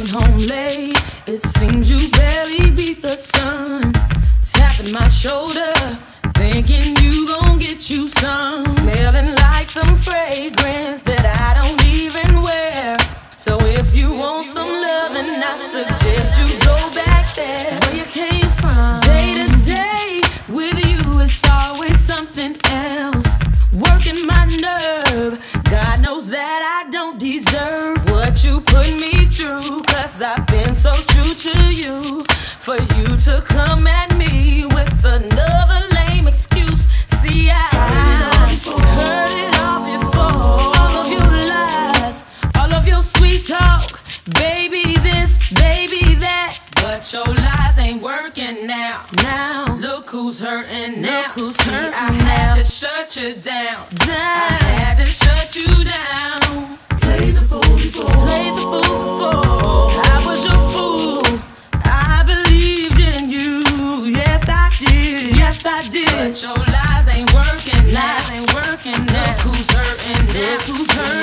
Coming home late, it seems you barely beat the sun. Tapping my shoulder, thinking you gon' get you some. Smelling like some fragrance that I don't even wear. So if you want some loving, I suggest you go back there where you came from. Day to day with you, it's always something else. Working my nerve, God knows that I don't deserve what you put me through, 'cause I've been so true to you. For you to come at me with another lame excuse. See, I heard it all before. All of your lies, all of your sweet talk, baby this, baby that. But your lies ain't working now. Look who's hurting now. Look who's hurting now. I had to shut you down. I had to shut you down. Played the fool before. Played the fool before. I was your fool. I believed in you. Yes, I did. Yes, I did. But your lies ain't working now. Lies ain't working now. Look who's hurting now. Look who's hurting.